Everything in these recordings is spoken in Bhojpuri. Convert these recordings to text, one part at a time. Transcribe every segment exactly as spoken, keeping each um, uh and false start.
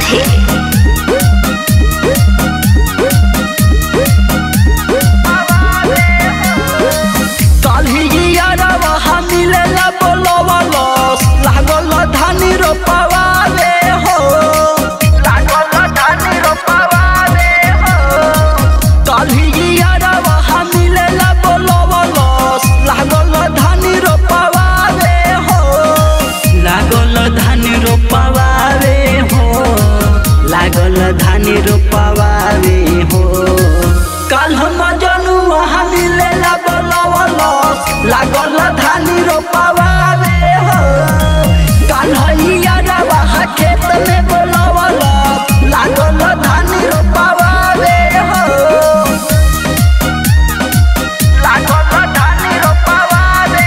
साथे। धानी रोपावे हो कल हम जनू वहाँ मिलेला बोलावलो लागल धानी रोपावे हो कल हइयारा वहाँ खेत में बोलावलो लागल धानी रोपावे हो लागल धानी रोपावे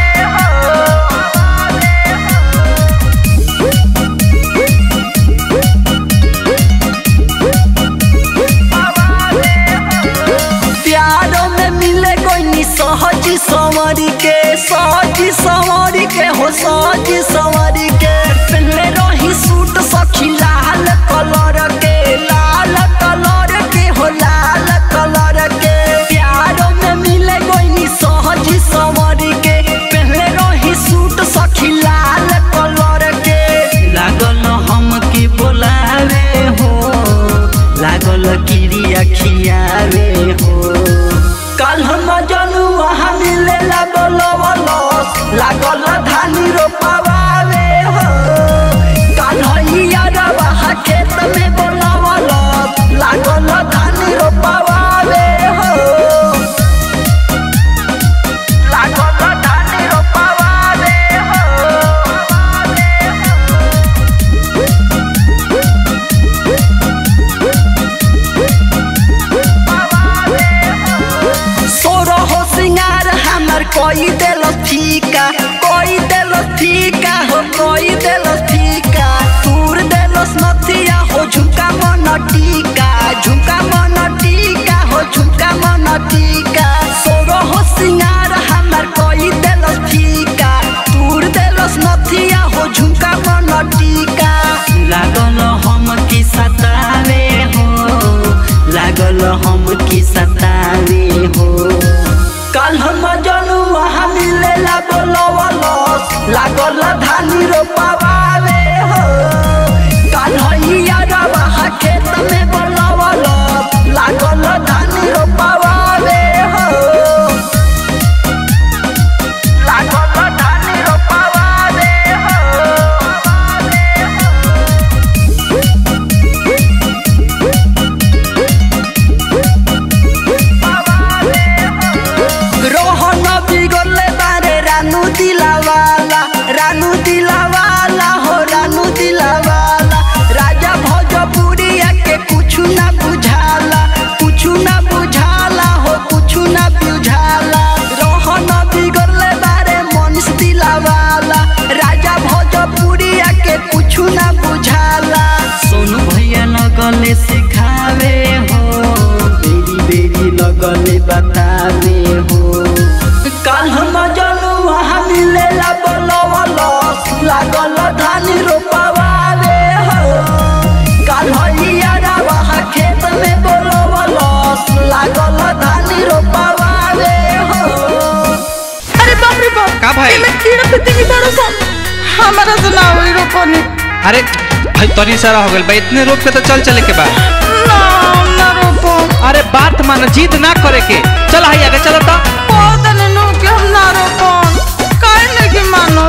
सहजी संवरी के सहजी संवरी के हो सहजी संवरी के पहले रही सूट सखी लाल कलर के लाल कलर के हो लाल कलर के प्यारों में मिले कोई सहजी संवरी के पहले रही सूट सखी लाल कलर के लागल हम की बोलावे हो लागल किरिया खियावे हो कल हम जनू वहाँ मिलेला बोलावलो लागल धानी रोपावे हो कल हइयारा वहाँ खेत में बोलावलो लागल धानी रोपावे हो लागल धानी रोपावे कोई दिल फीका कोई दिल फीका हो कोई दिल फीका तूर दिल नथिया हो झुमका मन टीका झुमका मन टीका हो झुमका मन टीका सोरो हो सिंगार हमार कोई दिल फीका तूर दिल नथिया हो झुमका मन टीका लागल हम की सतावे हो लागल हम की सतावे हो कल हम जनू वहाँ मिलेला बोलावलो लागल धानी रोपावे हो कल हइयारा वहाँ खेत में बोलावलो लागल धानी रोपावे हो लागल धानी रोपावे रोहन बिगड़ले बारे रानू दिलावाला रानू दिलावाला हो रानू दिलावाला राजा भोजपुरिया के कुछ ना बुझाला कुछ ना बुझाला हो कुछ ना बुझाला रोहन बिगड़ले बारे मनीष दिलावाला राजा भोजपुरिया के कुछ ना बुझाला सोनू भैया लगले सिखावे हो बेरी बेरी लगले बतावे हो कल हम जनू वहाँ मिलेला बोलावलो लागल धानी रोपावे हो कल हइयारा वहाँ खेत में बोलावलो लागल धानी रोपावे हो। अरे बाप रे बाप का भाई मैं कीड़ा पतंगी बड़ा सा हमारा से ना होई रोपनी। अरे भाई तनी सारा हो गइल बा इतने रोप के तो चल चले के बा ना ना रोपो। अरे बात मान जिद ना करे के चल हाई आगे चलो तो बहुत नो के हम ना रोपो काहे नहीं मानो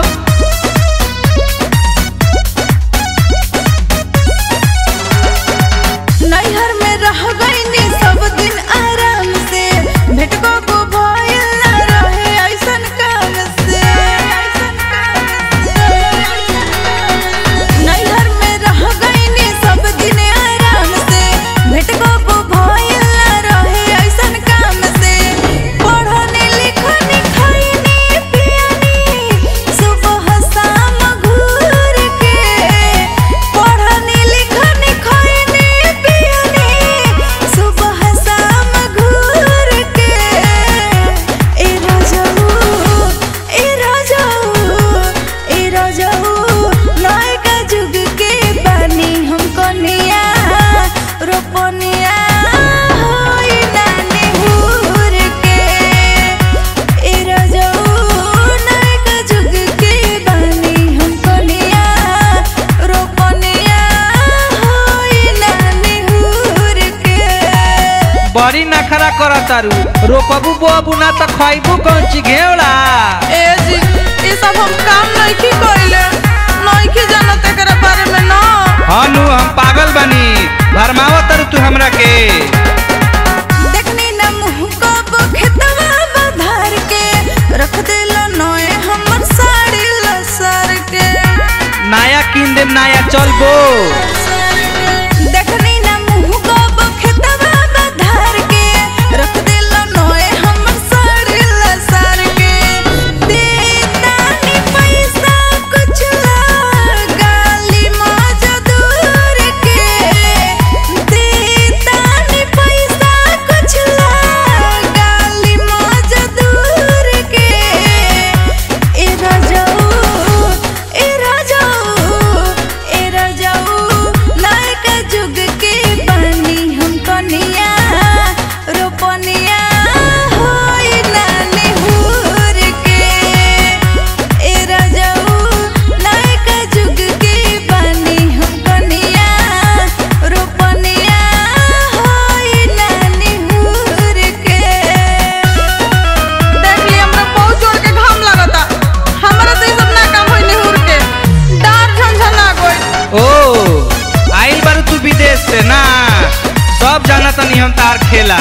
नैहर में रह गईनी सब दिन आराम से भेटको को भइल ना रहे ऐसन काम से ऐसन काम से नैहर में रह गईनी सब दिन आराम से भेटको को भइल ना रहे ऐसन काम से पढ़नी लिखनी खइनी बड़ी नखरा कर तारू। रोपबू बोबू ना तो खइबू कौन ची घेवड़ा। ए जी ये सब हम काम नहीं की कइले, नहीं की जानत एकरा बारे में ना। हां नु हम पागल बनी, भरमाव तारू तू हमरा के। देखनी ना मुंह को खेतवा बधार के, रख देला नोए हमर साड़ी लसर के। नया किन दे नया चल बो। देखनी ना मुंह को खेतवा बधार के, रख देला नोए हमर साड़ी लसर के। देता नी पैसा कुछ गाली मजदूर के, देता नी पैसा कुछ गाली मजदूर के। ए राजाऊ ए राजाऊ ए राजाऊ नायका जुग के बनी हम कनिया, रोपनिया होई नानी हुर के। ए राजाऊ नायका जुग के बनी हम कनिया, रोपनिया होई नानी हुर के। देख ली हमरा बहुत जोर के घाम लागता, हमरा से ई सब ना काम होई निहुर के। डार झंझना गई। ओ आइल बारू तू विदेश से ना, सब जाना तनी हम तार खेला।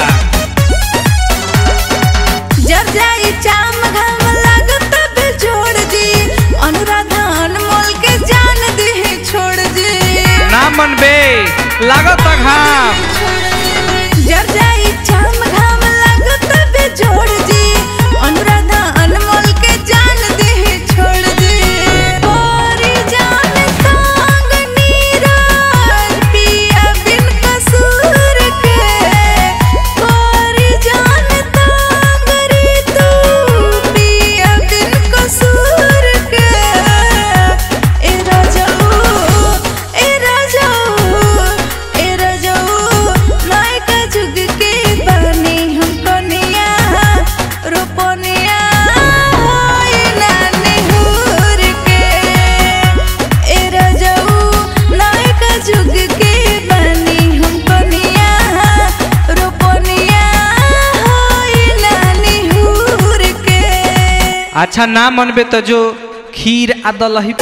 जब जाई चाम घाम लागत बेजोड़ जी, अनुराधा अनमोल के जान दे छोड़ जी। ना मन बे लागत घाम। जब जाई चाम घाम लागत बेजोड़ जी, अनुराधा अनमोल के जान दे छोड़ जी। गोरी जान तांग नीरज पिया बिन कसूर के, गोरी जान तांग रे तू पिया बिन कसूर के। ए राजाऊ ए राजाऊ ए राजाऊ नायका जुग के बनी हम कनिया, रोपनिया होई नानी हुर के। ए राजाऊ नायका जुग के बनी हम कनिया, रोपनिया होई नानी हुर के। अच्छा ना मन बे तो जो खीर आ दलही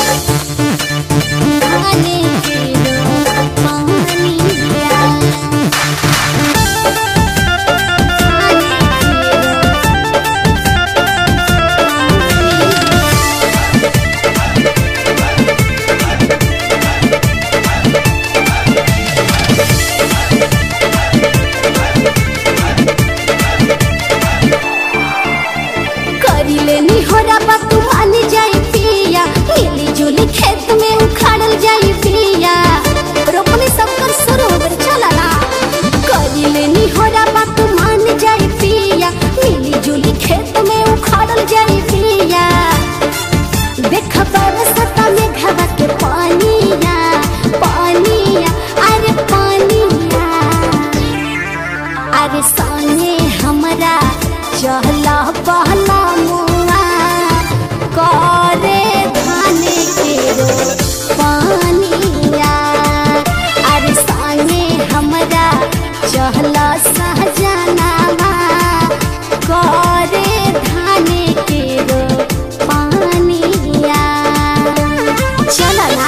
पानी पिलो पानी प्याला, पानी करिले निहोरा बा तू मान जाई पिया, मिली जुली खेत में उखाड़ल जाई पिया। रोपनी सब कर शुरू हो गइल चला ना। करिले निहोरा बा तू मान जाई पिया, मिली जुली खेत में उखाड़ल जाई पिया। देख बरसता में घवा के पानिया, पानिया अरे पानिया। अरे साने हमरा चहला पहला मुआ, करे धाने के रो पानिया। अरे साने हमरा चहला सहजनावा, करे धाने के रो पानिया। चला ना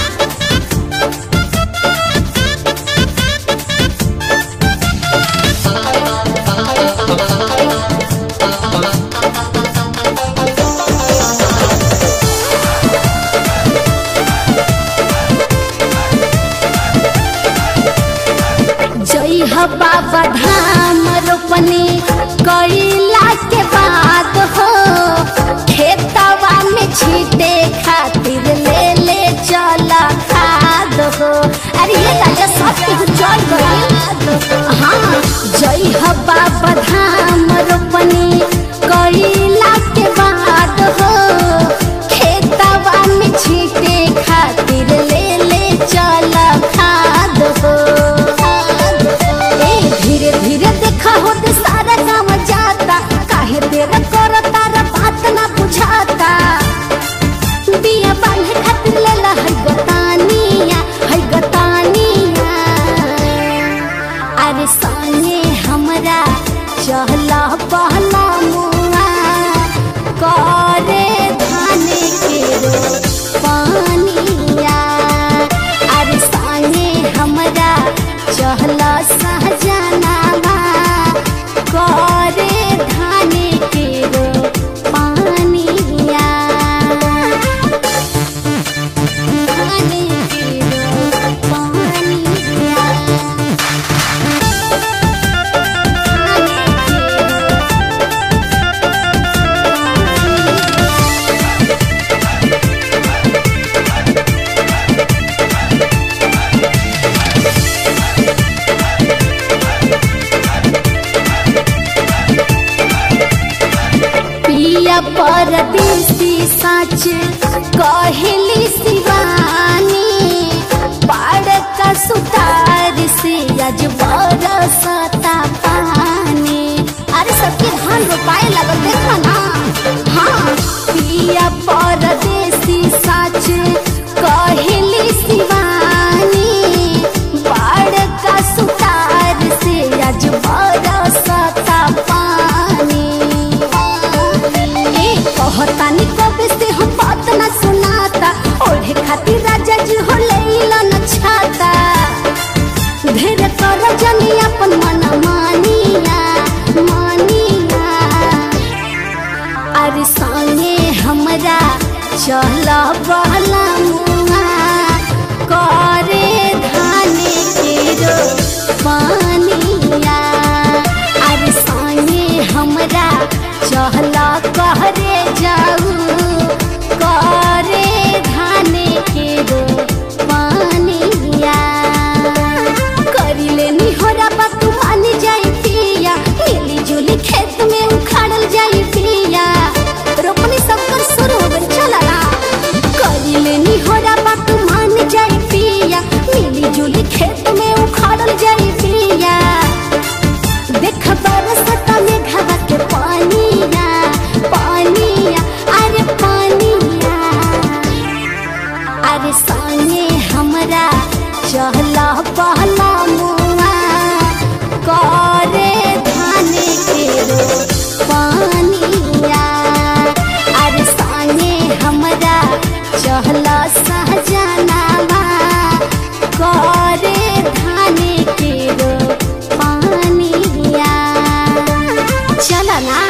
जई ह बाबा धाम रोपनी कइला के बाद हो, खेतवा में छीटे खातिर ले ले चल खाद हो। अरे ये राजा सब कुछ चल गइल। हाँ जई ह बाबा धाम रोपनी कइला के बाद हो, खेतवा में छीटे खातिर ले ले चल खाद हो। धीरे धीरे देखा होते सारा काम जाता, काहे देर कर तारा बात ना बुझाता। बिया बांधे खातिर लेला है गतानिया, है गतानिया। अरे साने हमरा परदेसी सच कहली शिवानी बड़का सुतार से आज बरसता पानी। अरे सबके धान रोपाए लगल देखा ना। हाँ पिया परदेसी सच कहली शिवानी बड़का सुतार से आज बरसता पानी। ए कहतानी कब से हम बात न सुनाता ओढ़े खातिर राजा जी हो लेला न छाता। ढेर कर जनी अपन मन मानिया मानिया। अरे संगे हमरा चल बहला मुआ करे धाने के रो पानिया। अरे संगे हमरा चल कहरे जाऊ करे धाने के रो पानिया। करिले निहोरा बात मान जाई पिया मिली जुली खेत में उखाड़ल जाई पिया। रोपनी सब कर शुरू हो गई चला ना। करिले निहोरा बात मान जाई पिया मिली जुली खेत में उखाड़ल जाई पिया। देख बरसता में घावा के पानिया पानिया। अरे पानिया। अरे संगे हमरा चहला पहला मुआ करे धाने के रो पानिया। अरे संगे हमरा चहला सहजनावा करे धाने के रो पानिया। चला ना।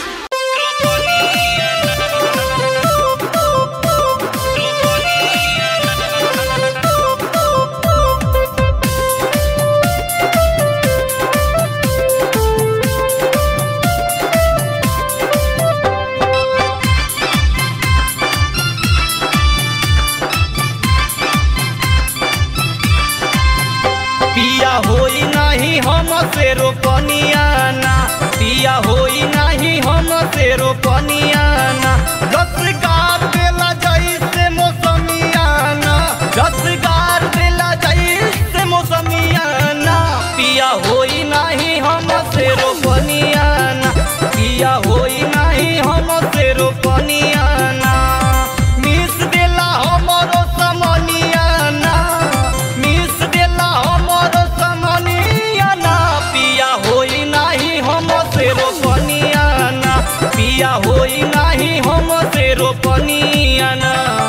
पिया होई नहीं हम से रोपनियाना। पिया होई नहीं हम से रोपनियाना। रस गार देला जाई से मौसमियाना। रस गार देला जाई से मौसमियाना। पिया होई नहीं हम से रोपनियाना। पिया होई नहीं हम से रोपनियाना। मिस देला हमरो समनियाना। मिस देला हमरो समनियाना। पिया होई नहीं हम से रोपनियाना। पिया होई नहीं हम से रोपनियाना।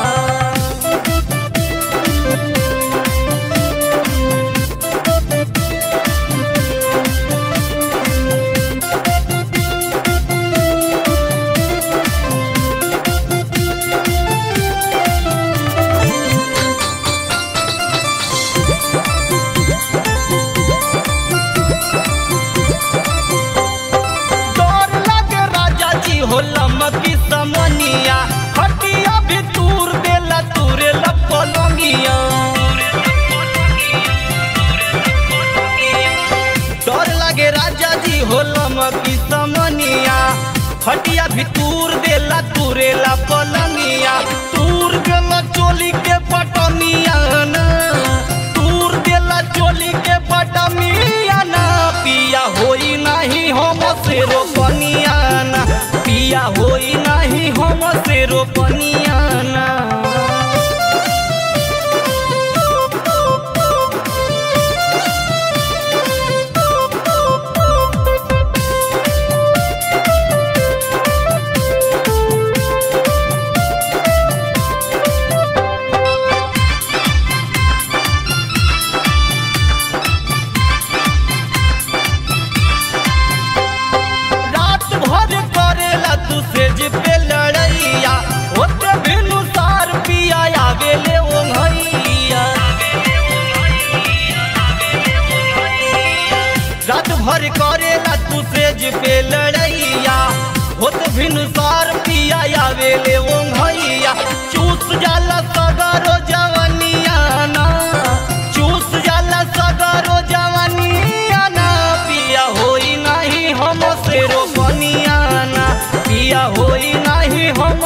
डर लगे राजा जी हो लमकी समनिया। खटिया भी तूर देला तूरे लपलंगिया। डर लगे राजा जी हो लमकी समनिया। खटिया भी तूर देला तूरे लपलंगिया। तूर देला चोली के पटनिया ना। तूर देला चोली के पटनिया ना। पिया होई नहीं हम से रोपनियाना। पिया होई नहीं हम से रोपनियाना। रात भर करेला तू सेज पे लड़ैया। होते बिनु सार पिया आवेले ओंघैया। रात भर करेला तू सेज पे लड़ैया। होते बिनु सार पिया आवेले ओंघैया। चूस जाला सगरो जवनिया ना। चूस जाला सगरो जवनिया ना। पिया होई नहीं हम से रोपनियाना। पिया होई नहीं हम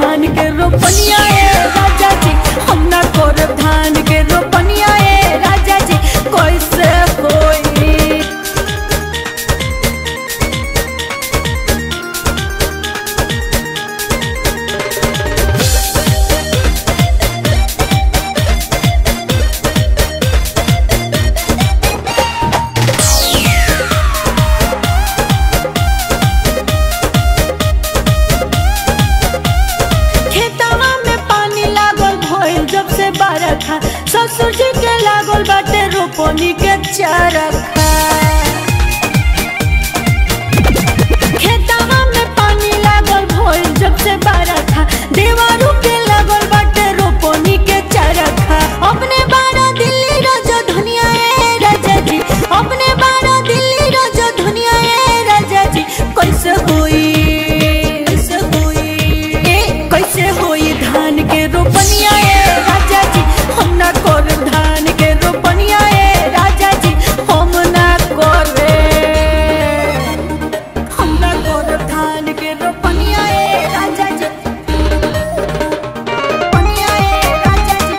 धान के रोपनिया ए राजा जी, हम ना करब धान के रोपनिया ए राजा जी, कैसे होई। ससुर जी के लागल बाटे रोपनी के चरखा, खेतवा में पानी लागल भइल जब से बरखा, देवारू के लागल बाटे रोपनी के चरखा। अपने बारा दिल्ली राजा धनिया ए राजा जी, अपने बारा दिल्ली राजा धनिया ए राजा जी, कैसे होई कैसे होई ए कैसे होई धान के रोपनिया ए राजा जी, हम ना करब धान के रोपनिया ए राजा जी, हम ना करे हम ना करब धान के रोपनिया ए राजा जी, रोपनिया ए राजा जी।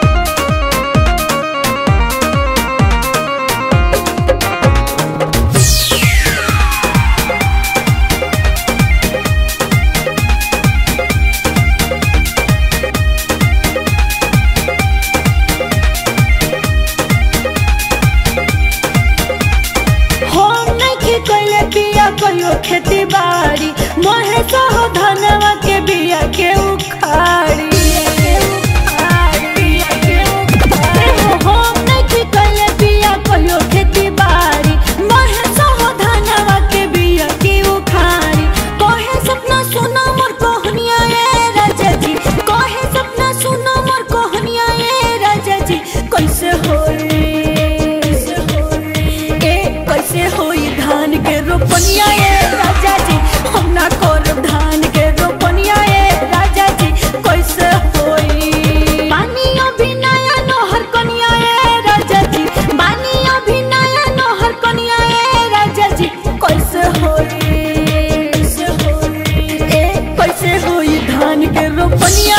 कहियो खेती बाड़ी मोहे सहो धनवा के बिया के उखाड़ी, हम नहीं कैले बिया कहियो खेती बाड़ी मोहे सहो धनवा के बिया के उखाड़ी। कहे सपना सुना मोर कहनिया ए राजा जी, कहे सपना सुना मोर कहनिया ए राजा जी, कैसे होई कैसे होई ए कैसे होई धान के रोपनिया ए राजा जी, हम ना करब धान के रोपनिया ए राजा जी, कैसे होई। बानी अभी नया नहर कनिया ए राजा जी, बानी अभी नया नहर कनिया ए राजा जी, कैसे होई कैसे होई ए कैसे होई धान के रोपनिया